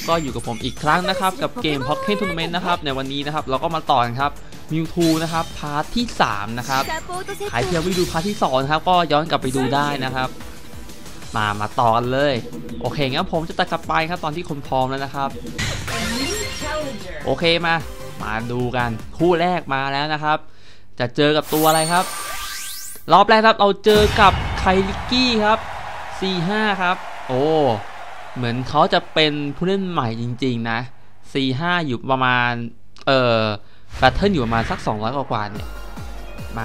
ก็อยู่กับผมอีกครั้งนะครับกับเกม Pocket Tournament นะครับในวันนี้นะครับเราก็มาต่อกันครับมิวทูนะครับพาร์ทที่3นะครับใครที่ยังไม่ดูพาร์ทที่2นะครับก็ย้อนกลับไปดูได้นะครับมาต่อกันเลยโอเคงั้นผมจะตัดกลับไปครับตอนที่คนพร้อมแล้วนะครับโอเคมาดูกันคู่แรกมาแล้วนะครับจะเจอกับตัวอะไรครับรอบแรกครับเราเจอกับไคลิกกี้ครับ C5 ครับโอ้เหมือนเขาจะเป็นผู้เล่นใหม่จริงๆนะ C5 อยู่ประมาณแบตเทิลอยู่ประมาณสัก200กว่าเนี่ยมา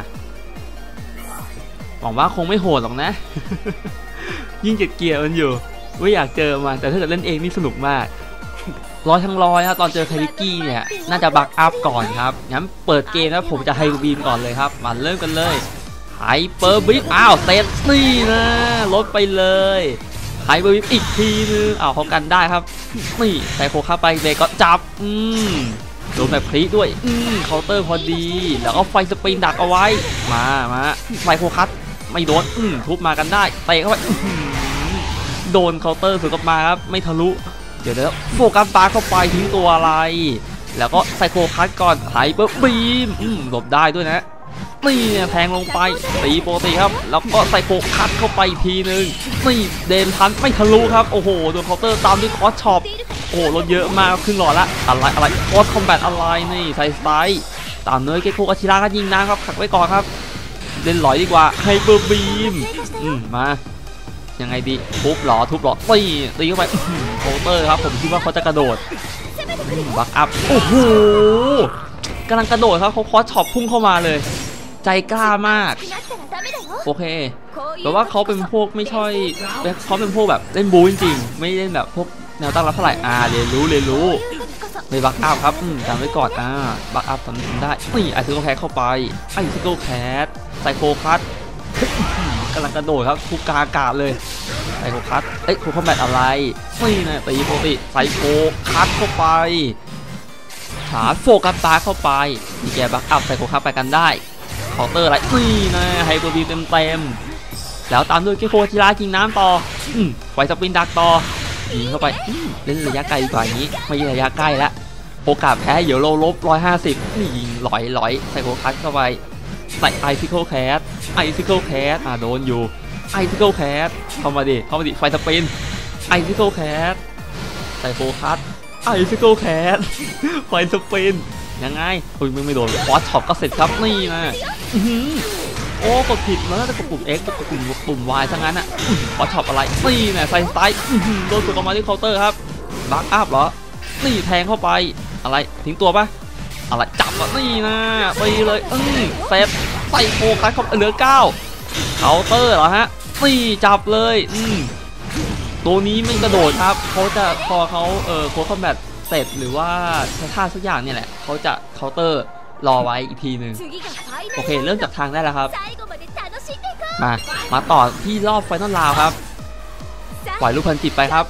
หวังว่าคงไม่โหดหรอกนะ ยิ่งเกียร์มันอยู่ไม่อยากเจอมันแต่ถ้าเกิดเล่นเองนี่สนุกมากทั้งร้อยนะตอนเจอไคลิกกี้เนี่ยน่าจะบักอัพก่อนครับงั้นเปิดเกมนะผมจะไฮเปอร์บีมก่อนเลยครับมาเริ่มกันเลยไฮเปอร์บีมเซตนี่นะลดไปเลยไฮเปอร์บีมอีกทีนึงเขากันได้ครับนี่ใส่โคเข้าไปเด็กก็จับโดนแบบคลิด้วยเคาน์เตอร์พอดีแล้วก็ไฟสปรินดักเอาไว้มาไฟโคคัสไม่โดนทุบมากันได้เตะเข้าไปโดนเคาน์เตอร์สวนกลับมาครับไม่ทะลุเดี๋ยวโฟกัสปาเข้าไปทิ้งตัวอะไรแล้วก็ไซโคคัสก่อนไฮเปอร์บีมหลบได้ด้วยนะนี่แทงลงไปตีปกติครับแล้วก็ไซโคคัสเข้าไปทีนึงนี่เดนทันไม่ทะลุครับโอ้โหโดนเคาน์เตอร์ตามด้วยคอสช็อปโอ้ลดเยอะมากครึ่งหลอดละอะไรคอสคอมแบทอะไรนี่ไซสไตล์ตามเนื้อเกโคอาชิระก็ยิงนะครับขัดไว้ก่อนครับเล่นหลอยดีกว่าไฮเปอร์บีมมายังไงดีทุบหลอตีเข้าไปเคาน์เตอร์ครับผมคิดว่าเขาจะกระโดดบักอัพโอ้โหกำลังกระโดดครับเขาคอสช็อปพุ่งเข้ามาเลยใจกล้ามากโอเคแปลว่าเขาเป็นพวกไม่ใช่เขาเป็นพวกแบบเล่นบูจริงๆไม่เล่นแบบพวกแนวตั้งรับเท่าไหร่เรียนรู้เลยบักอัพครับจำไว้ก่อนบักอัพทำได้นี่ไอซิโก้แคทเข้าไปไอซิโก้แคทไซโคคัสกำลังกระโดดครับทุกกาอากาศเลยไซโคคัสโคคอมแบทอะไรนี่นะตีปกติไซโคคัสเข้าไปชาร์จโฟกัสตาเข้าไปมีแกบักอัพไซโคคัสไปกันได้เคาน์เตอร์อะไรนี่นะไฮเปอร์บีเต็มแล้วตามด้วยเกโคจิระยิงน้ำต่อไฟสปรินดักต่อยิงเข้าไปเล่นระยะไกลกว่านี้ไม่ใช่ระยะใกล้แล้วโอกาสแพ้เดี๋ยวเราลบ150นี่ยิงลอยไซโคคัสเข้าไปใส่ไอซิโคแคทโดนอยู่ไอซิโคแคทเข้ามาดิไฟสปรินไอซิโคแคทไซโคคัสไอซิโคแคทไฟสปรินยังไงไม่โดนฟอสช็อปก็เสร็จครับนี่นะโอ้กดผิดมันน่าจะกดปุ่ม X กดปุ่ม Y ทั้งนั้นฟอสช็อปอะไรนี่นะไซสไตล์โดนสุดออกมาที่เคาน์เตอร์ครับบักอัพเหรอนี่แทงเข้าไปอะไรทิ้งตัวปะอะไรจับนี่นะไปเลยเซฟใส่โฟกัสเข้าเหลือ9เคาน์เตอร์เหรอฮะนี่จับเลยตัวนี้ไม่กระโดดครับเขาจะพอเขาโค้ดคอมแบทเสร็จหรือว่าท่าสักอย่างเนี่ยแหละเขาจะเคาน์เตอร์รอไว้อีกทีหนึ่งโอเคเริ่มจากทางได้แล้วครับมาต่อที่รอบไฟนอลราวครับปล่อยลูกพันจิตไปครับ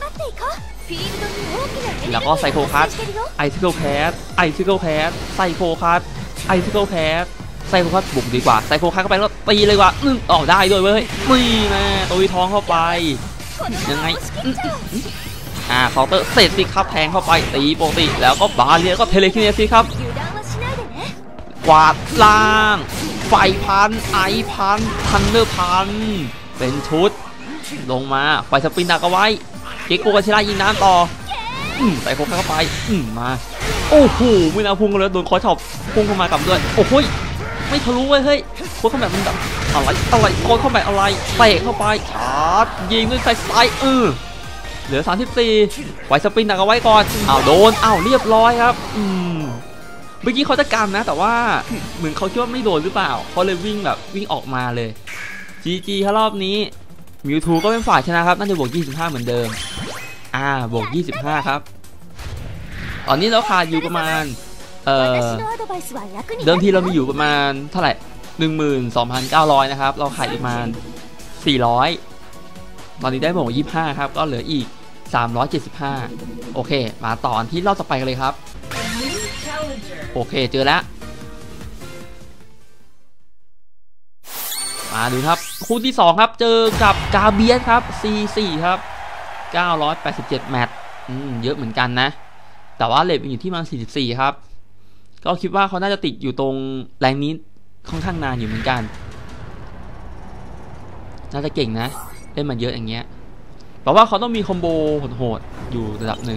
แล้วก็ไซโคคัสไอซิโคแคทไซโคคัสบุกดีกว่าไซโคคัสเข้าไปแล้วตีเลยกว่าได้ด้วยเว้ยนี่นะตัวท้องเข้าไปยังไงเคาน์เตอร์เสร็จสิครับแทงเข้าไปตีปกติแล้วก็บาเรียก็เทเลคิเนซิสครับกวาดล่างไฟพันไอพันทันเดอร์พันเป็นชุดลงมาไฟสปรินดักเอาไว้เกโกกาชิระยิงน้ำต่อใส่โคเข้าไปมาโอ้โหไม่น่าพุ่งเลยโดนคอช็อปพุ่งเข้ามากับด้วยโอ้โหไม่ทะลุเฮ้ยโค้ดคอมแบทมันแบบอะไรโค้ดคอมแบทอะไรเตะเข้าไปชาร์จยิงด้วยไซส์เหลือ34ไฟสปรินดักเอาไว้ก่อนโดนเรียบร้อยครับเมื่อกี้เขาจะกันนะแต่ว่าเหมือนเขาคิดว่าไม่โดนหรือเปล่าเขาเลยวิ่งออกมาเลย GG ครับรอบนี้มิวทูก็เป็นฝ่ายชนะครับน่าจะบวก25เหมือนเดิมบวก25ครับตอนนี้เราขาดอยู่ประมาณเดิมทีเรามีอยู่ประมาณเท่าไหร่ 12,900 นะครับเราขาดประมาณ400ตอนนี้ได้บวก25ครับก็เหลืออีก375โอเคมาต่อที่รอบต่อไปกันเลยครับโอเคเจอแล้วมาดูครับคู่ที่2ครับเจอกับกาเบียสครับ C4 ครับ987แมตช์เยอะเหมือนกันนะแต่ว่าเรทอยู่ที่ประมาณ44ครับก็คิดว่าเขาน่าจะติดอยู่ตรงแรงนี้ค่อนข้างนานอยู่เหมือนกันน่าจะเก่งนะเล่นมาเยอะอย่างเงี้ยแปลว่าเขาต้องมีคอมโบโหดๆอยู่ระดับหนึ่ง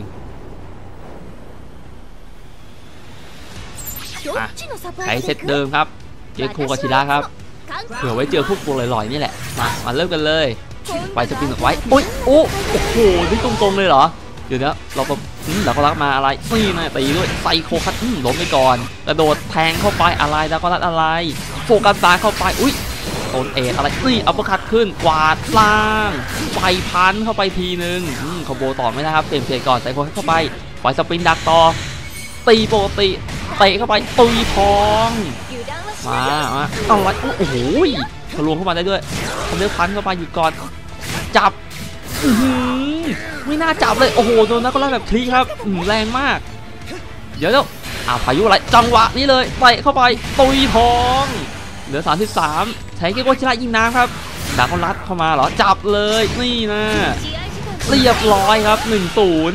ใช้เซตเดิมครับเจโคกาชิระครับเผื่อไว้เจอพวกตัวลอยๆนี่แหละมาเริ่มกันเลยไปสปินไว้โอ้โหนี่ตรงๆเลยเหรอเดี๋ยวนะเราก็รักมาอะไรนี่นะตีด้วยไซโคคัตล้มไปก่อนกระโดดแทงเข้าไปอะไรแล้วก็รัดอะไรโฟกัสซ้ายเข้าไปอุ้ยโซนเออะไรนี่อัปเปอร์คัตขึ้นกวาดล่างไฟพันเข้าไปทีนึงคอมโบต่อไม่ได้ครับเต็มเสียก่อนไซโคคัตเข้าไปปล่อยสปินดักต่อตีปกติเตะเข้าไปตุยทองมาเอาไว้โอ้โหทะลวงเข้ามาได้ด้วยทำเลือพันเข้าไปหยุดก่อนจับไม่น่าจับเลยโอ้โหโดนนักก็ไล่แบบคลีครับแรงมากเดี๋ยวพายุอะไรจังหวะนี้เลยเตะเข้าไปตุยทองเหลือ33ใช้เกโกชิระยิงน้ำครับดาบเขารัดเข้ามาเหรอจับเลยนี่นะเรียบร้อยครับ1-0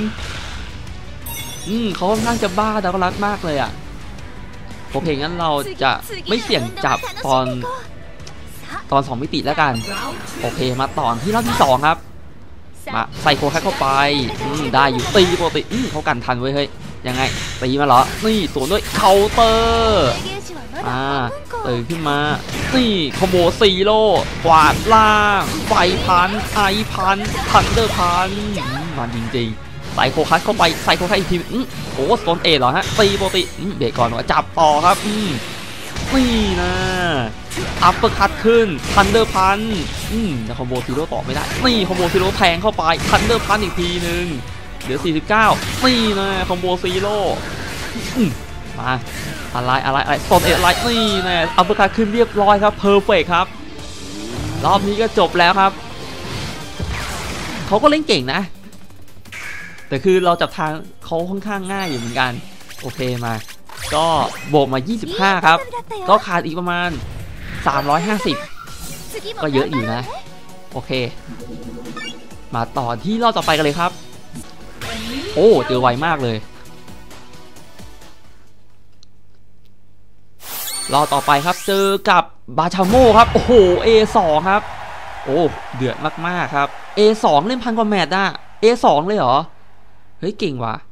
เขาค่อนข้างจะบ้าดาบเขารัดมากเลยอ่ะโอเคงั้นเราจะไม่เสี่ยงจับตอน2 มิติแล้วกันโอเคมาต่อที่รอบที่2ครับมาใส่โคแคเข้าไปได้อยู่ตีปกติเขากันทันเว้ยเฮ้ยยังไงตีมาเหรอนี่สวนด้วยเคาน์เตอร์ตื่นขึ้นมานี่คอมโบซีโร่กวาดล่างไฟพันไอพันทันเดอร์พันมันจริงๆใส่โคคัสเข้าไปใส่โคคัสอีกทีโอ้โซนเอเหรอฮะตีปกติเบรกก่อนว่าจับต่อครับนี่นะอัปเปอร์คัตขึ้นทันเดอร์พันแต่คอมโบซีโร่ต่อไม่ได้นี่คอมโบซีโร่แทงเข้าไปทันเดอร์พันอีกทีนึงเหลือ49นี่นะคอมโบซีโร่มาอะไรโซนเออะไรนี่นะอัปเปอร์คัตขึ้นเรียบร้อยครับเพอร์เฟคครับรอบนี้ก็จบแล้วครับเขาก็เล่นเก่งนะแต่คือเราจับทางเขาค่อนข้างง่ายอยู่เหมือนกันโอเคมาก็โบกมา25ครับก็ขาดอีกประมาณ350ก็เยอะอยู่นะโอเคมาต่อที่รอบต่อไปกันเลยครับโอ้เจอไวมากเลยรอบต่อไปครับเจอกับบาชาโมครับโอ้โห A2 ครับโอ้เดือดมากๆครับ A2 เล่น1,000 กว่าแมตช์อะ A2 เลยเหรอเฮ้ยเก่งว่ะ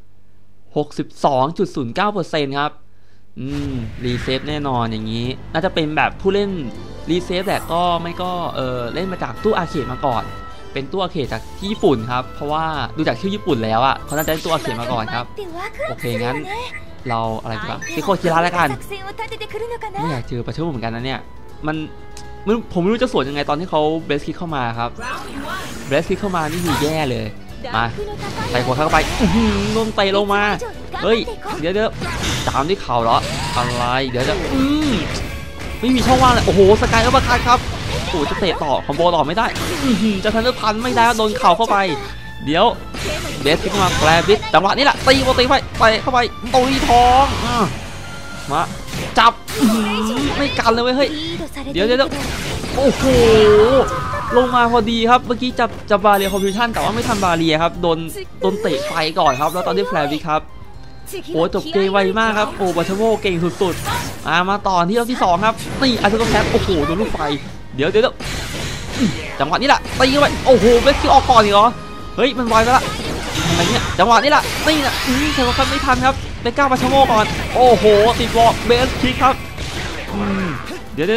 62.09% ครับรีเซฟแน่นอนอย่างนี้น่าจะเป็นแบบผู้เล่นรีเซฟแต่ก็ไม่ก็เล่นมาจากตู้อาร์เคดมาก่อนเป็นตู้อาร์เคดจากที่ญี่ปุ่นครับเพราะว่าดูจากชื่อญี่ปุ่นแล้วอ่ะเขาน่าจะเล่นตู้อาร์เคดมาก่อนครับโอเคงั้นเราอะไรดีกว่าซิโคชิระแล้วกันไม่อยากเจอปาชูเหมือนกันนะเนี่ยผมไม่รู้จะสวนยังไงตอนที่เขาเบสคิกเข้ามาครับเบสคิกเข้ามานี่คือแย่เลยมาใส่หัวเข้าไปโดนเตะลงมาเฮ้ยเดี๋ยวตามที่เข่าเหรออะไรเดี๋ยวจะไม่มีช่องว่างเลยโอ้โหสกายอัปเปอร์คัตครับโอ้จะเตะต่อคอมโบต่อไม่ได้จะทันทันไม่ได้โดนเข่าเข้าไปเดี๋ยวเบสขึ้นมาแกลบิดจังหวะนี้แหละตีไปเข้าไปตุยทองมาจับไม่กันเลยเฮ้ยเดี๋ยวโอ้โหลงมาพอดีครับเมื่อกี้จับบาเรียคอมพิวชั่นแต่ว่าไม่ทันบาเรียครับโดนเตะไฟก่อนครับแล้วตอนที่แฟลวิครับโอ้จบเกมไวมากครับโอ้บาชโมเก่งสุดๆมาต่อที่รอบที่2ครับนี่อาร์เซนอลแคปโอ้โหโดนลูกไฟเดี๋ยวจังหวะนี้แหละตีเข้าไปโอ้โหเบสคิกออกก่อนอีกเหรอเฮ้ยมันไวไปละอะไรเนี่ยจังหวะนี้แหละนี่นะเซอร์คันไม่ทันครับไปก้าวบาชโมก่อนโอ้โหติดบอลเบสคิกครับเดี๋ยว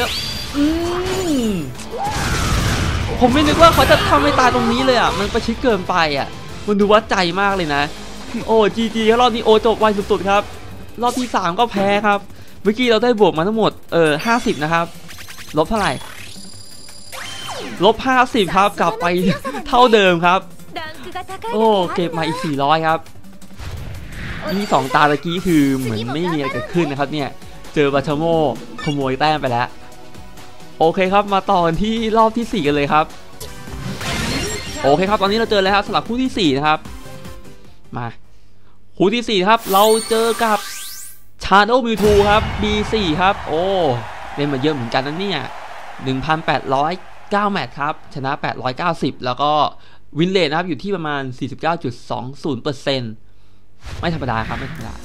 ผมไม่นึกว่าเขาจะทำให้ตายตรงนี้เลยอ่ะมันประชิดเกินไปอ่ะมันดูวัดใจมากเลยนะโอ้จีรอบนี้โอจบไวสุดๆครับรอบที่3ก็แพ้ครับเมื่อกี้เราได้บวกมาทั้งหมด50นะครับลบเท่าไหร่ลบ50ครับกลับไปเท่าเดิมครับโอ้เก็บมาอีก400ครับนี่2ตาตะกี้คือเหมือนไม่มีอะไรเกิดขึ้นนะครับเนี่ยเจอบาชโมขโมยแต้มไปแล้วโอเคครับมาต่อที่รอบที่4กันเลยครับโอเคครับตอนนี้เราเจอแล้วครับสำหรับคู่ที่4นะครับมาคู่ที่4ครับเราเจอกับชาโดว์มิวทูครับ B4 ครับโอ้เล่นมาเยอะเหมือนกันนะเนี่ย 1,809 แมตช์ครับชนะ890แล้วก็วินเลทนะครับอยู่ที่ประมาณ 49.20% ไม่ธรรมดาครับไม่ธรรมดา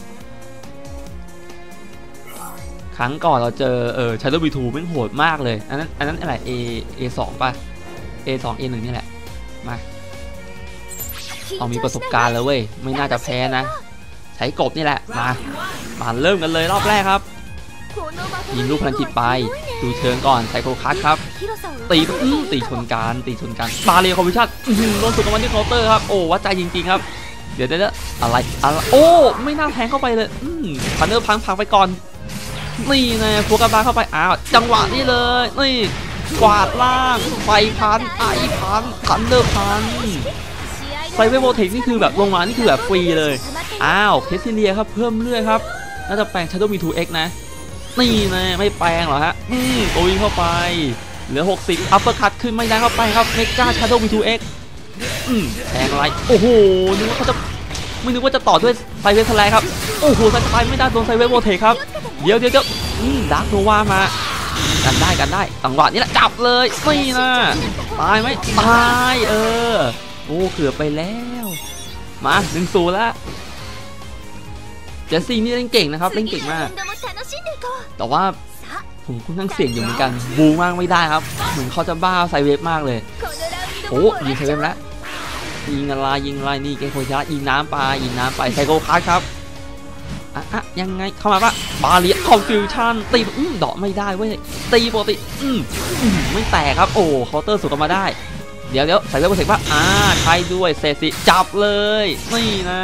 ครั้งก่อนเราเจอShadow V2 แม่งโหดมากเลยอันนั้นอะไร A2 ป่ะ A2 A1 นี่แหละมาเอามีประสบการณ์แล้วเว้ยไม่น่าจะแพ้นะใช้กบนี่แหละมาเริ่มกันเลยรอบแรกครับยิงลูกพลังจิตไปดูเชิงก่อนไซโคคัสครับตีชนกันบาเรียคอมพิชชั่นโดนสุดกับมันที่เคาน์เตอร์ครับโอ้วัดใจจริงๆครับเดี๋ยวอะไรโอ้ไม่น่าแทงเข้าไปเลยพันเนอร์พังไปก่อนนี่ไงโฟกัสบาเข้าไปจังหวะนี้เลยนี่กวาดล่างไฟพันพันเนอร์พันไซเวอร์โบเทคนี่คือแบบลงมานี่คือแบบฟรีเลยเคสซิเลียครับเพิ่มเรื่อยครับน่าจะแปลง Shadow V2X นะนี่นะไม่แปลงหรอฮะโอ้ยเข้าไปเหลือ60อัปเปอร์คัตขึ้นไม่ได้เข้าไปครับเมกา Shadow V2X แทงอะไรโอ้โหนึกว่าจะต่อด้วยไซเวอร์สไลด์ครับโอ้โหสไลด์ไม่ได้โดนไซเวอร์โบเทคครับเดี๋ยวดาร์กโนวามากันได้จังหวะนี้แหละจับเลยนี่นะตายไหมตายโอ้เกือบไปแล้วมา1-0แล้วเจสซี่นี่เล่นเก่งนะครับเล่นเก่งมากแต่ว่าผมค่อนข้างเสี่ยงอยู่เหมือนกันบูมากไม่ได้ครับเหมือนเขาจะบ้าไซเวฟมากเลยโอ้ยิงไซเวฟแล้วยิงอะไรนี่เกโคชะยิงน้ำไปไซโคคัสครับยังไงเข้ามาปะบาเรียคอนฟิวชั่นตีเดาะไม่ได้เว้ยตีปกติไม่แตกครับโอ้เคาน์เตอร์สุดกันมาได้เดี๋ยวใส่เรื่องโปรเทคป่ะใช่ด้วยเซซิจับเลยนี่นะ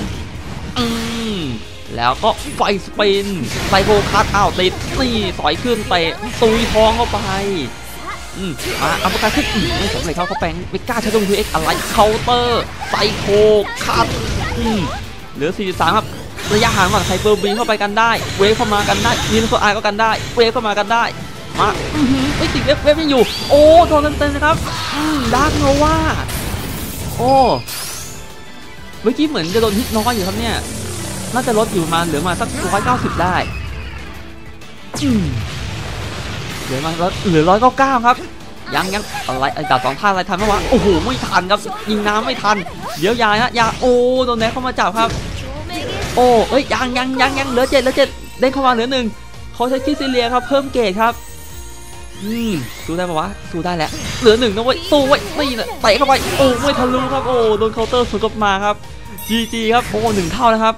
แล้วก็ไฟสปินไซโคคัสติดนี่สอยขึ้นเตะตุยท้องเข้าไปอัปเปอร์คัตขึ้นไม่สำเร็จเขาแปลงเมกาShadow V2Xอะไรเคาน์เตอร์ไซโคคัสเหลือ43ครับระยะห่างก่อนไฮเปอร์บีเข้าไปกันได้เวฟเข้ามากันได้ยินโซไอก็กันได้เวฟเข้ามากันได้มาไม่ติดเวฟยังอยู่โอ้โดนเต็มนะครับดาร์กโนวาโอ้เมื่อกี้เหมือนจะโดนฮิตน้อยอยู่ครับเนี่ยน่าจะลดอยู่มาเหลือมาสัก190ได้เหลือ199ครับยังอะไรดาบ2ท่าอะไรทันไหมวะโอ้โหไม่ทันครับยิงน้ำไม่ทันเดี๋ยวยาโอ้โดนแน็กเข้ามาจับครับโอ้ยังเหลือ7เด้งเข้ามาเหลือ1เขาใช้คิซิเลียครับเพิ่มเกรดครับสู้ได้ปะวะสู้ได้แล้วเหลือ1นะเว้ยสู้ไว้นี่นะเตะเข้าไปโอ้ไม่ทะลุครับโอ้โดนเคาน์เตอร์สวนกลับมาครับ GG ครับโอ้1 เท่านะครับ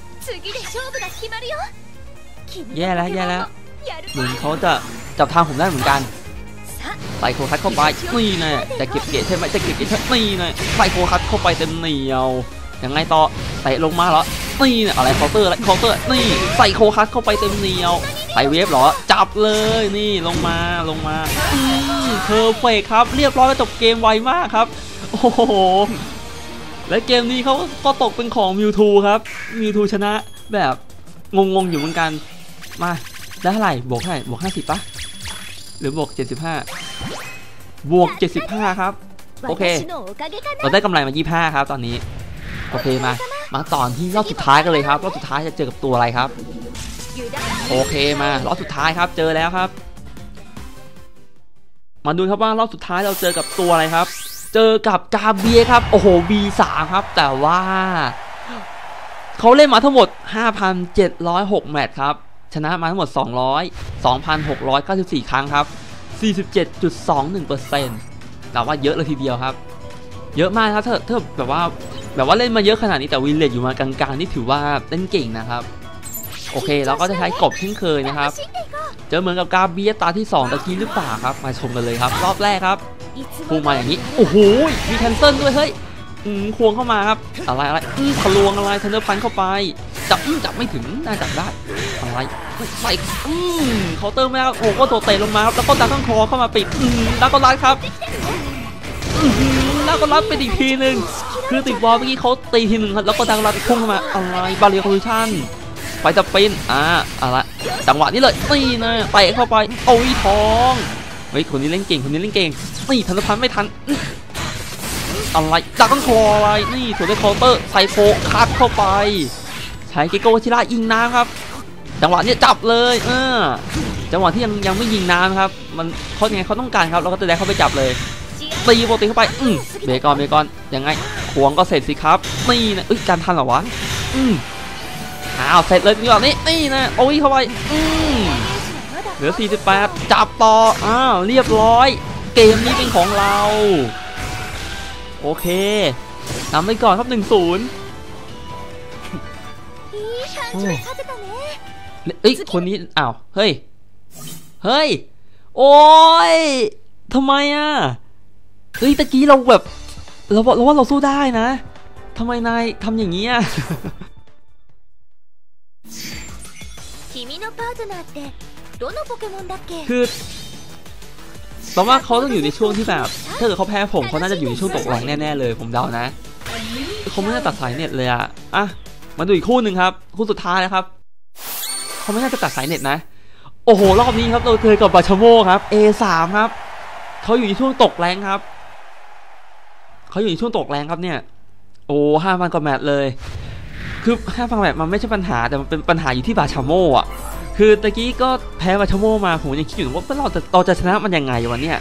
แย่แล้วเหมือนเขาจะจับทางผมได้เหมือนกันใส่โคคัสเข้าไปนี่นะจะเก็บเกรดใช่ไหมจะเก็บเกรดนี่นะใส่โคคัสเข้าไปเต็มเหนียวยังไงต่อเตะลงมาเหรอนี่เนี่ยอะไรเคาน์เตอร์นี่ใส่โคคัสเข้าไปเต็มเหนียวใส่เวฟเหรอจับเลยนี่ลงมาเพอร์เฟคครับเรียบร้อยแล้วจบเกมไวมากครับโอ้โหและเกมนี้เขาก็ตกเป็นของมิวทูครับมิวทูชนะแบบงงอยู่เหมือนกันมาได้เท่าไหร่บวกเท่าไหร่บวก50ปะหรือบวก75บวก75ครับโอเคเราได้กำไรมา25ครับตอนนี้โอเคมาต่อที่รอบสุดท้ายกันเลยครับรอบสุดท้ายจะเจอกับตัวอะไรครับโอเคมารอบสุดท้ายครับเจอแล้วครับมาดูครับว่ารอบสุดท้ายเราเจอกับตัวอะไรครับเจอกับกาเบียครับโอ้โห B3 ครับแต่ว่าเขาเล่นมาทั้งหมด 5,706 แมตช์ครับชนะมาทั้งหมด2,694 ครั้งครับ 47.21% แต่ว่าเยอะเลยทีเดียวครับเยอะมากครับถ้าแบบว่าเล่นมาเยอะขนาดนี้แต่วินเลทอยู่มากลางๆนี่ถือว่าเล่นเก่งนะครับโอเคเราก็จะใช้กบเช่นเคยนะครับเจอเหมือนกับกาเบียตาที่2ตะกี้หรือเปล่าครับมาชมกันเลยครับรอบแรกครับพุ่งมาอย่างนี้โอ้โหมีแคนเซิลด้วยเฮ้ยควงเข้ามาครับอะไรทะลวงอะไรทันเดอร์พันเข้าไปจับไม่ถึงน่าจับได้อะไรใส่เคาน์เตอร์ไม่ได้โอ้ก็ตัวเตะลงมาครับแล้วก็ดักข้างคอเข้ามาปิดดักก็รัดครับดักก็รัดไปอีกทีนึงคือติดบอลเมื่อกี้เขาตีทีนึงครับแล้วก็ดักรัดพุ่งเข้ามาอะไรบาเรียคอมมิชชั่นไปจะเป็นอะไรจังหวะนี้เลยนี่นะเตะเข้าไปโอ้ยท้องเฮ้ยคนนี้เล่นเก่งนี่ทันพันไม่ทันอะไรดักต้องคออะไรนี่ส่วนในเคาน์เตอร์ไซโฟคัสเข้าไปใช้เกโกชิระยิงน้ำครับจังหวะนี้จับเลยจังหวะที่ยังไม่ยิงน้ำครับมันเขายังไงเขาต้องการครับเราก็จะได้เข้าไปจับเลยตีโปรตีเข้าไปเบคอนยังไงควงก็เสร็จสิครับนี่นะการทันเหรอวะอ้าวเสร็จเลยนี่นะโอ้ยเข้าไปเหลือ48จับต่ออ้าวเรียบร้อยเกมนี้เป็นของเราโอเคนำไปก่อนครับ1-0คนนี้อ้าวเฮ้ยโอ้ยทำไมอ่ะตะกี้เราแบบเราว่าเราสู้ได้นะทำไมนายทำอย่างนี้อ่ะคือแปลว่าเขาต้องอยู่ในช่วงที่แบบถ้าเกิดเขาแพ้ผมเขาน่าจะอยู่ในช่วงตกแรงแน่ๆเลยผมเดานะเขาไม่น่าตัดสายเน็ตเลยอ่ะมาดูอีกคู่หนึ่งครับคู่สุดท้ายนะครับเขาไม่น่าจะตัดสายเน็ตนะโอ้โหรอบนี้ครับเราเจอกับบาชาโมครับ A3 ครับเขาอยู่ในช่วงตกแรงครับเนี่ยโอ้5,000 กว่าแมตช์เลยคือ5,000 แมตช์มันไม่ใช่ปัญหาแต่มันเป็นปัญหาอยู่ที่บาชาโมอ่ะคือตะกี้ก็แพ้บาชาโมมาผมยังคิดอยู่ว่าเราจะชนะมันยังไงวันเนี้ย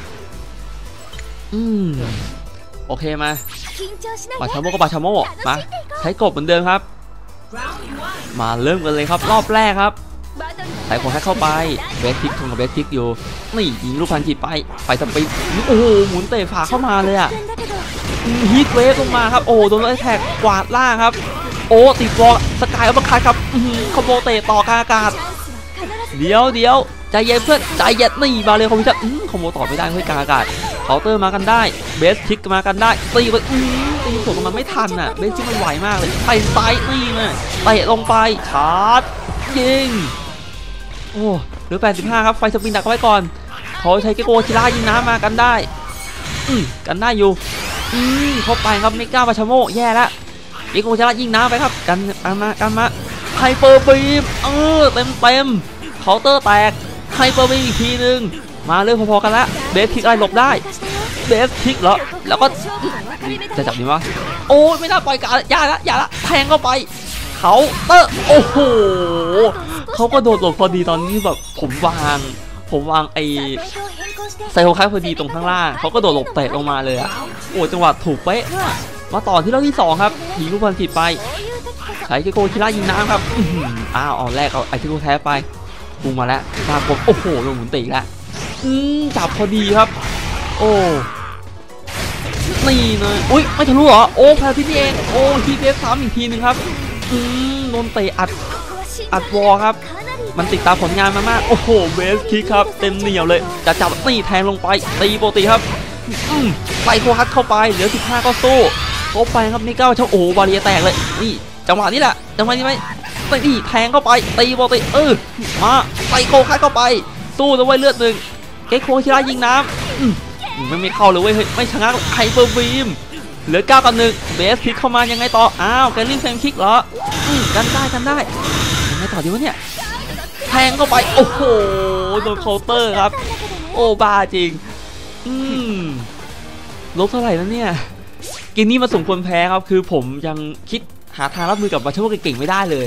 โอเคมาบาชาโมก็บาชาโมมาใช้กบเหมือนเดิมครับมาเริ่มกันเลยครับรอบแรกครับใส่ของแฮกเข้าไปเบสทิกทงกับเบสทิกอยู่นี่ยิงลูกพันจีไปสปีดโอ้โหหมุนเตะฝาเข้ามาเลยอ่ะฮีทเวฟลงมาครับโอ้โดนแท็กกวาดล่างครับโอ้ติดบอลสกายอัปเปอร์คัทครับคอมโบเตะต่อกลางอากาศเดี๋ยวใจเย็นเพื่อนใจเย็นนี่มาเลยคอมพิวเตอร์คอมโบต่อไม่ได้เพื่อนกลางอากาศเคาน์เตอร์มากันได้เบสทิกมากันได้ตีไปตีสวนมันไม่ทันอ่ะเบสทิกมันไวมากเลยไปซ้ายนี่นะเตะลงไปชาร์จยิงโอ้เหลือ85ครับไฟสปินดักไว้ก่อนเขาใช้เกโกชิล่ายิงน้ำมากันได้กันได้อยู่เข้าไปครับไม่กล้าบาชาโมแย่แล้วเกโกชิล่ายิงน้ำไปครับกันมาไฮเปอร์บีมเต็มเคาน์เตอร์แตกไฮเปอร์บีมอีกทีนึงมาเรื่องพอๆกันละเบสทิกอะไรหลบได้เบสทิกเหรอแล้วก็จะจับดีวะโอ้ยไม่น่าปล่อยกันอย่าละแทงเข้าไปเขาเตอร์โอ้โหเขาก็โดดหลบพอดีตอนนี้แบบผมวางไอไซโคคัสพอดีตรงข้างล่างเขาก็โดดหลบเตะลงมาเลยอะโอ้จังหวะถูกเป๊ะมาต่อที่รอบที่2ครับยิงลูกบอลผิดไปใช้เกโกชิล่ายิงน้ำครับเอาแรกเอาไอเทโกแท้ไปปูมาแล้วมากดโอ้โหลงหมุนตีแล้วจับพอดีครับโอ้นี่เลยอุ้ยไม่ทะลุเหรอโอ้แพ้ที่นี่เองโอ้ทีเบสซ้ำอีกทีนึงครับโดนเตะอัดวอครับมันติดตามผลงานมามากโอ้โหเบสคิกครับเต็มเหนียวเลยจะจับตีแทงลงไปตีโปรตีครับใส่โคฮัทเข้าไปเหลือ15ก็สู้เข้าไปครับนี่9เช่าโอ้บาเรียแตกเลยนี่จังหวะนี้แหละจังหวะนี้ไหมตีแทงเข้าไปตีโปรตีมาใส่โคฮัทเข้าไปสู้แล้วไว้เลือดหนึ่งเกโคชิรายิงน้ำไม่เข้าเลยเว้ยไม่ชนะไฮเปอร์บีมเหลือ9-1เบสคิกเข้ามายังไงต่อแกลิงแซมคิกเหรอกันได้ยังไงต่อดีวะเนี่ยแทงเข้าไปโอ้โหโดนเคาน์เตอร์ครับโอ้บ้าจริงลบเท่าไหร่แล้วเนี่ยกินนี่มาสมควรแพ้ครับคือผมยังคิดหาทางรับมือกับบาชาโมเก่งไม่ได้เลย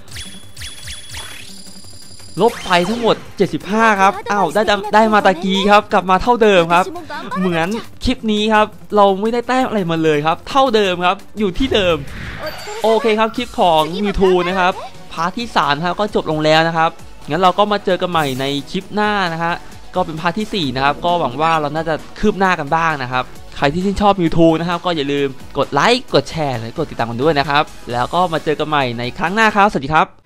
ลบไปทั้งหมด75ครับได้มาตะกี้ครับกลับมาเท่าเดิมครับเหมือนคลิปนี้ครับเราไม่ได้แต้มอะไรมาเลยครับเท่าเดิมครับอยู่ที่เดิมโอเคครับคลิปของมิวทูนะครับพาร์ทที่3ครับก็จบลงแล้วนะครับงั้นเราก็มาเจอกันใหม่ในคลิปหน้านะฮะก็เป็นพาร์ทที่4นะครับก็หวังว่าเราน่าจะคืบหน้ากันบ้างนะครับใครที่ชื่นชอบมิวทูนะครับก็อย่าลืมกดไลค์กดแชร์และกดติดตามกันด้วยนะครับแล้วก็มาเจอกันใหม่ในครั้งหน้าครับสวัสดีครับ